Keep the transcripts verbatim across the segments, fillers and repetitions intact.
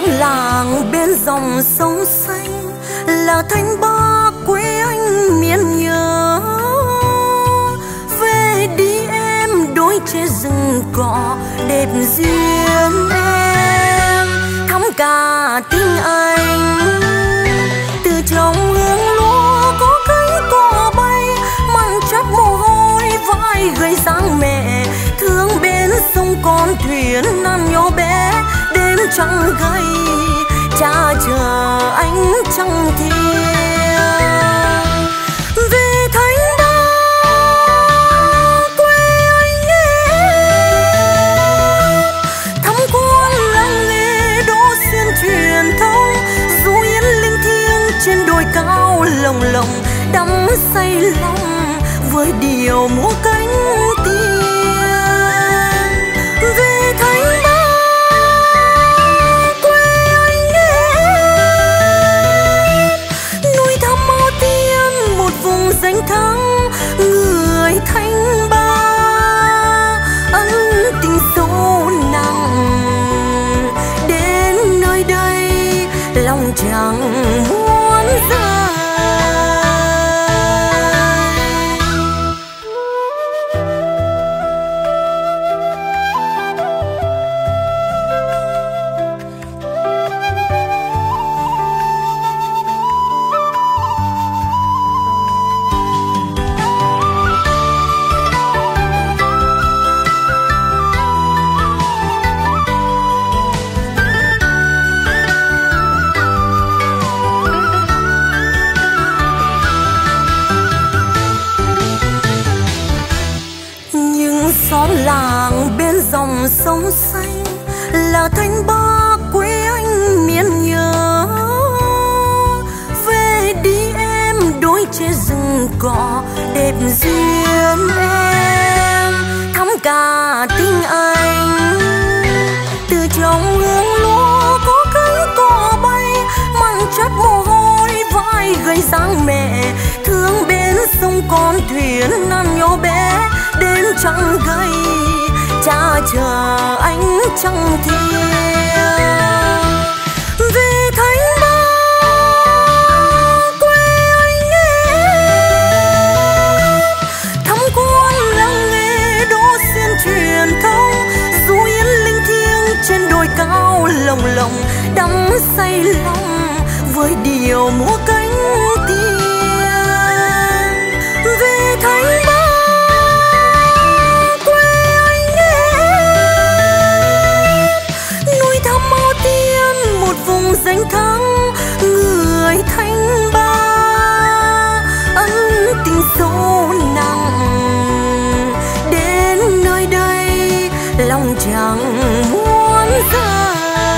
xóm làng bên dòng sông xanh là thanh ba quê anh miền nhớ. Về đi em đôi che rừng cỏ đẹp duyên em, thắm cả tiếng anh từ trong hương lúa có cánh cò bay mang chất mồ hôi vai gầy dáng mẹ. Thương bên sông con thuyền nan nhỏ bé đêm trăng gầy cha chờ anh trăng thiên. Về Thanh Ba quê anh em, thăm quan làng nghề đỗ xuyên truyền thống, du yên linh thiêng trên đồi cao lồng lộng đắm say lòng với điều múa cánh tiên. Về Thanh Ba quê anh em, núi Thăm Mao Tiên một vùng danh thắng người Thanh Ba, ân tình sâu nặng đến nơi đây lòng chẳng muốn rời. Xóm làng bên dòng sông xanh là Thanh Ba quê anh miền nhớ. Về đi em đôi che rừng cỏ đẹp duyên em, thắm cả tiếng anh từ trong hương lúa có cánh cò bay mang chất mồ hôi vai gầy dáng mẹ. Thương bên sông con thuyền nan nhỏ bé đêm trăng gầy cha chờ anh trăng thiên. Về Thanh Ba quê anh em, thăm quan làng nghề đỗ xuyên truyền thống, du yên linh thiêng trên đồi cao lồng lộng đắm say lòng với điều múa cánh tiên. Về Thanh Ba vùng danh thắng người Thanh Ba, ân tình sâu nặng đến nơi đây lòng chẳng muốn rời.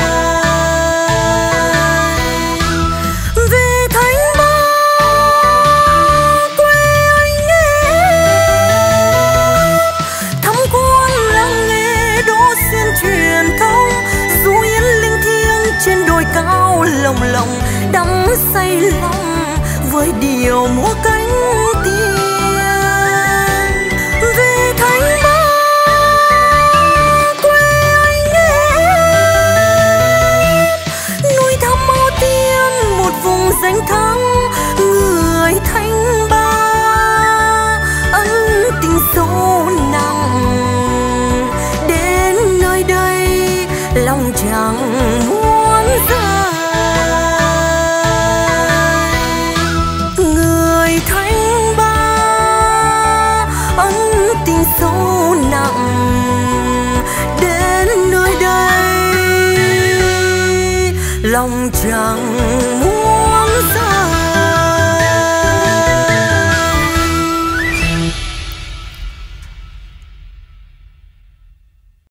Về Thanh Ba quê anh em, thăm quan làng nghề đỗ xuyên truyền thống, du yên linh thiêng trên đồi cao lồng lộng đắm say lòng với điều múa cánh tiên. Về Thanh Ba quê anh em, núi Thăm Mao Tiên một vùng danh thắng người Thanh Ba, ân tình sâu nặng đến nơi đây lòng chẳng muốn rời. Người Thanh Ba ân tình sâu nặng đến nơi đây lòng chẳng muốn